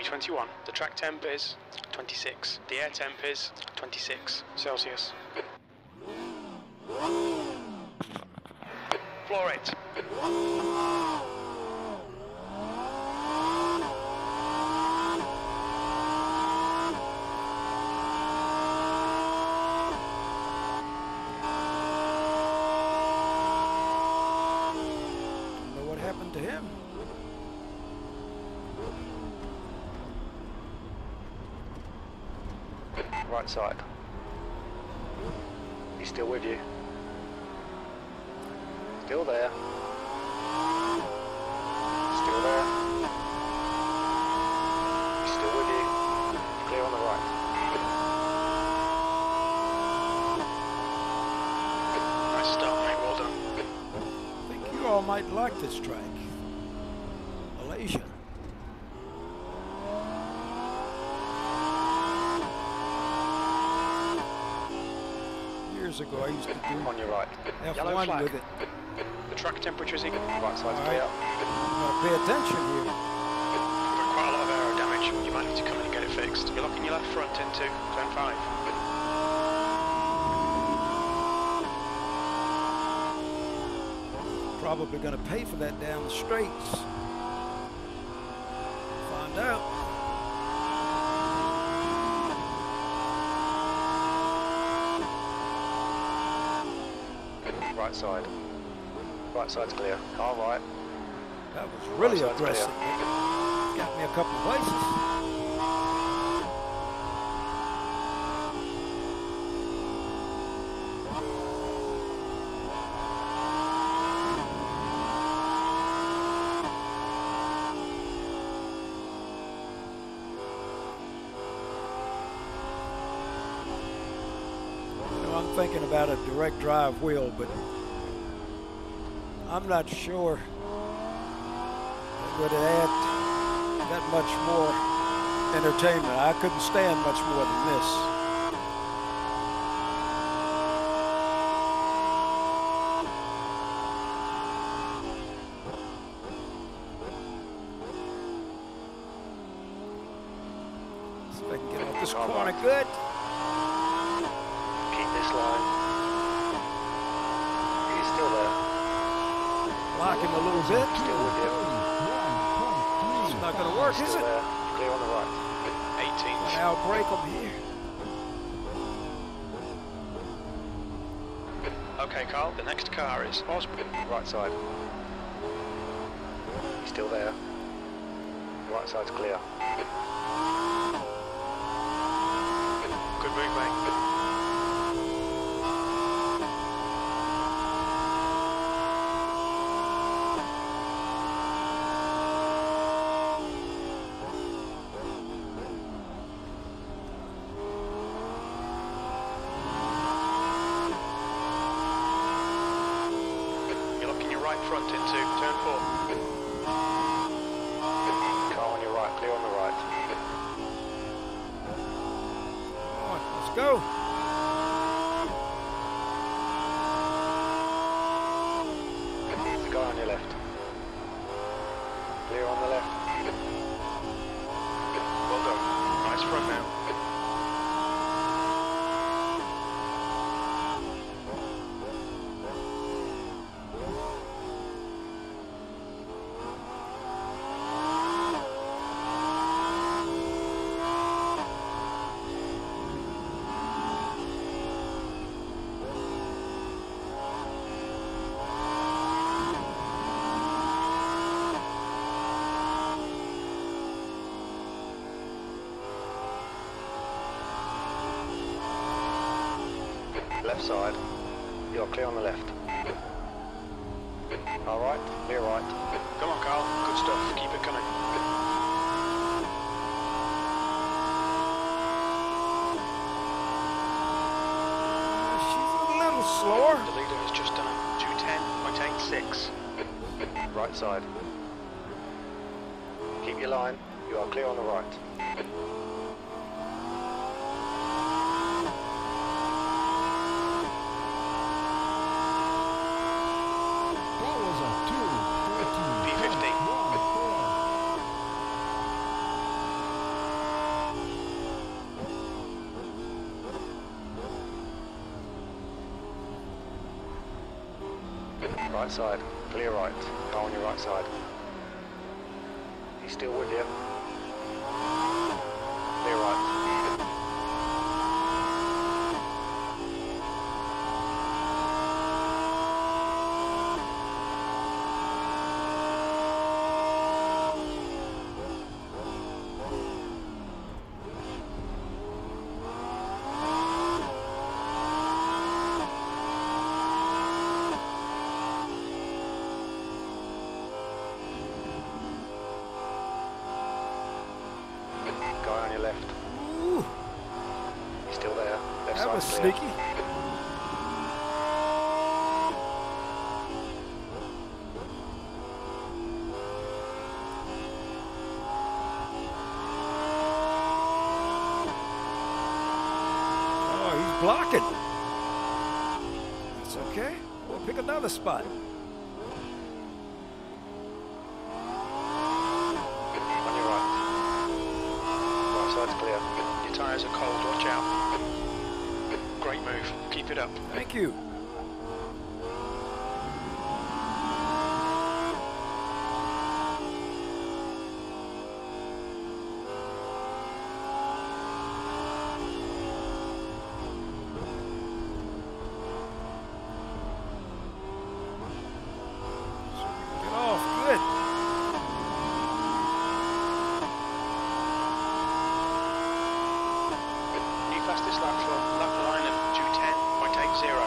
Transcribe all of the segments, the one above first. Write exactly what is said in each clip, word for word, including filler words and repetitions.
twenty-one. The track temp is twenty-six. The air temp is twenty-six Celsius. Floor rate. What happened to him? Right side. He's still with you. Still there. Still there. He's still with you. Clear on the right. Nice start, mate. Well done. I think you all might like this track. Malaysia. Years ago, I used to do On your right. F Yellow one flag. with it. The track temperature is equal. Right side's All clear. Gotta pay attention here. You've got quite a lot of aero damage. You might need to come in and get it fixed. You're locking your left front into turn five. Probably gonna pay for that down the straights. Find out. Right side. Right side's clear. Car right. That was really Right side's aggressive. clear. Got me a couple of places. You know, I'm thinking about a direct drive wheel, but I'm not sure it would add that much more entertainment. I couldn't stand much more than this. See if I can get off this corner good. Keep this line. He's still there. Lock him a little bit. Still with you. It's not going to work, is Still it? there. Clear on the right. eighteenth. Now break him here. Okay, Carl, the next car is Osborne. Right side. He's still there. Right side's clear. Good move, mate. You're locking your right front into turn four. Car on your right. Clear on the right. Come on, let's go. The guy on your left. Clear on the left. Well done. Nice front now. Left side. You're clear on the left. All right. Clear right. Come on, Carl. Good stuff. Keep it coming. She's a little slower. The leader has just done a two ten point eight six. Right side. Keep your line. You are clear on the right. P fifty. Right side, clear right. Car on your right side. He's still with you. Clear right. Guy on your left. Ooh, He's still there. Left that side was clear. sneaky. Oh, he's blocking. That's okay. We'll pick another spot. On your right. Right side's clear. Your tyres are cold, watch out. Great move, keep it up. Thank you. Get off, good. New fastest lap for lap line at two ten point eight zero.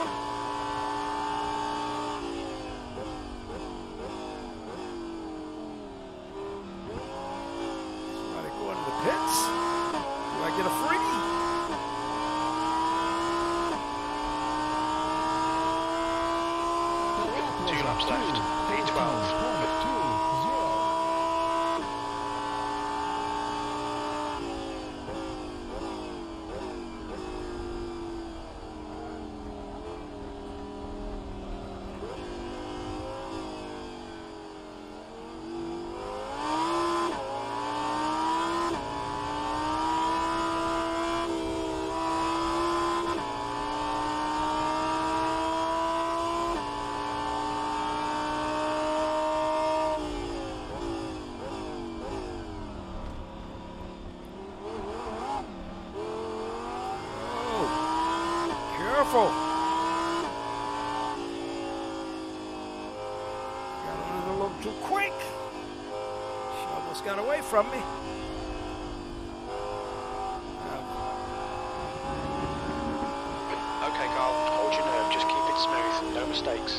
Somebody going to the pits. Do I get a freebie? Two laps left, P twelve. Careful. Got on it a little too quick. She almost got away from me. Okay, Carl, hold your nerve, just keep it smooth, no mistakes.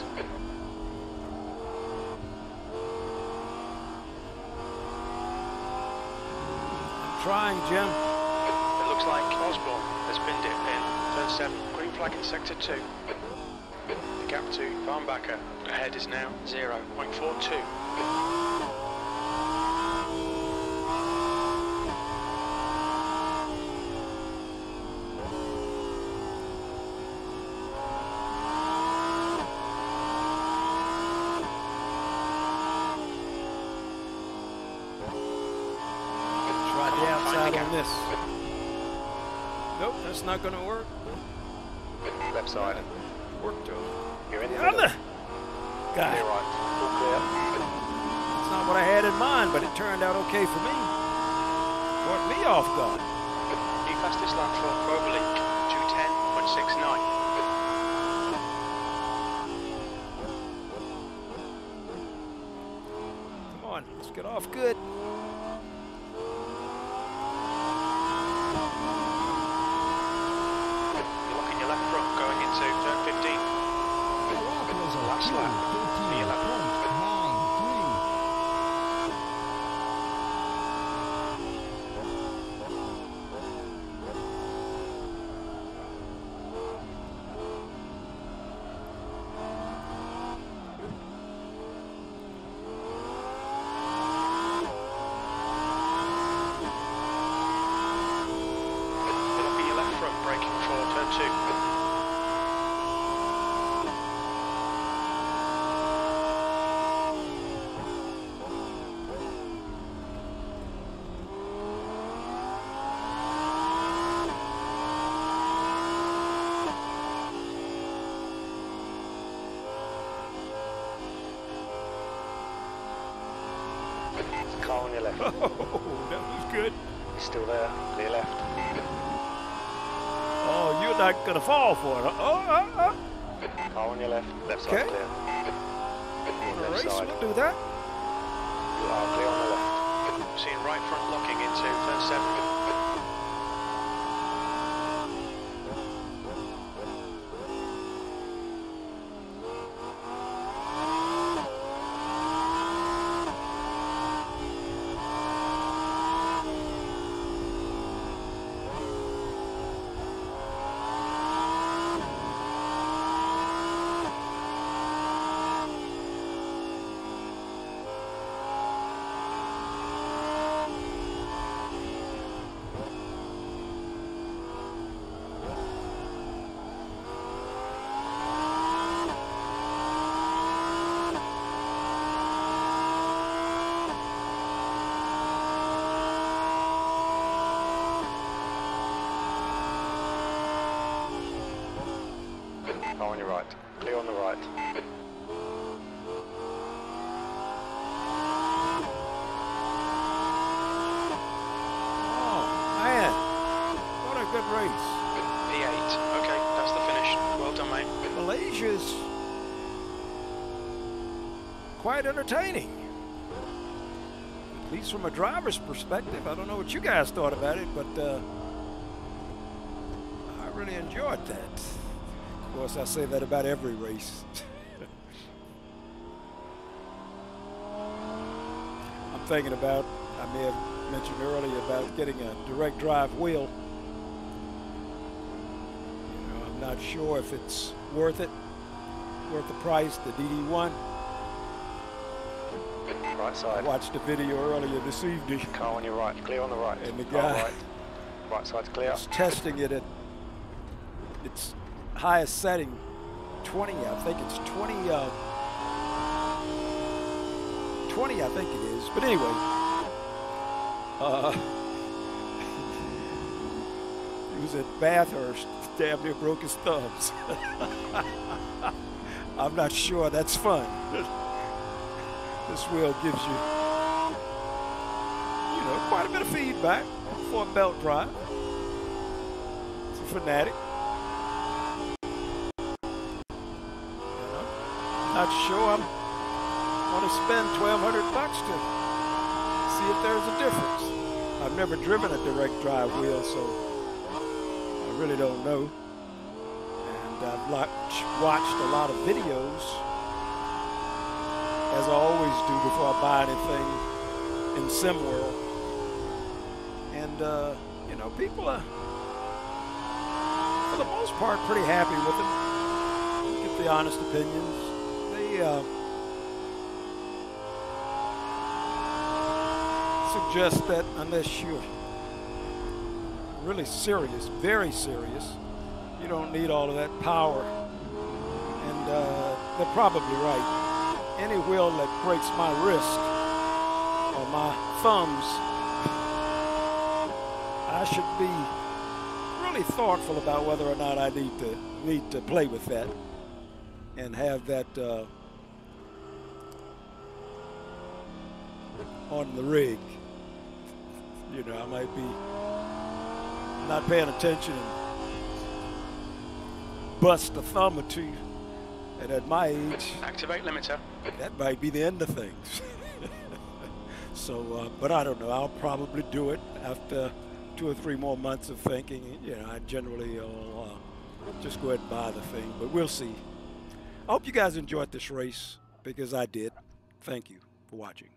I'm trying, Jim. It looks like Osborne has been dipped in. Turn seven, green flag in sector two. The gap to Barnbacker ahead is now zero point four two. Try Come the on, find outside the on gap. this. Nope, that's not going to work. Left side. Work to You're in the the middle. other. Clear God, right. All clear. that's not what I had in mind, but it turned out okay for me. Caught me off guard. New fastest lap for Roverlink, two ten point six nine. Come on, let's get off good. You're locking your left front going into turn fifteen. Last lap, the eleven. You're locking your left front, braking for turn two. Car on your left. Oh, that was good. He's still there. Clear left. Oh, you're not going to fall for it. Oh, uh, uh. Car on your left. Left side Okay. clear. Wanna Left race? side. We'll do that. You are clear on the left. Seeing right front locking into turn seven. Car on your right. Clear on the right. Oh, man. What a good race. P eight. Okay, that's the finish. Well done, mate. Malaysia's quite entertaining. At least from a driver's perspective. I don't know what you guys thought about it, but uh, I really enjoyed that. Of course, I say that about every race. I'm thinking about, I may have mentioned earlier about getting a direct drive wheel. You know, I'm not sure if it's worth it, worth the price, the D D one. Right I side. watched a video earlier this evening. Car on your right. Clear on the right. And the Car guy- right. Right side's clear. was testing it at its highest setting, twenty, I think it's twenty, uh, twenty, I think it is. But anyway, uh, he was at Bathurst, damn near broke his thumbs. I'm not sure that's fun. This wheel gives you, you know, quite a bit of feedback for a belt drive. It's a Fanatic. Not sure I'm want to spend twelve hundred bucks to see if there's a difference. I've never driven a direct drive wheel, so I really don't know. And I've watched, watched a lot of videos, as I always do before I buy anything in SimWorld. And, uh, you know, people are, for the most part, pretty happy with them. Get the honest opinions. They uh, suggest that unless you're really serious, very serious, you don't need all of that power. And uh, they're probably right. Any wheel that breaks my wrist or my thumbs, I should be really thoughtful about whether or not I need to need to play with that and have that uh, on the rig. You know, I might be not paying attention and bust a thumb or two. And at my age, Activate limiter. that might be the end of things. So, uh, but I don't know. I'll probably do it after two or three more months of thinking. You know, I generally will uh, just go ahead and buy the thing, but we'll see. I hope you guys enjoyed this race, because I did. Thank you for watching.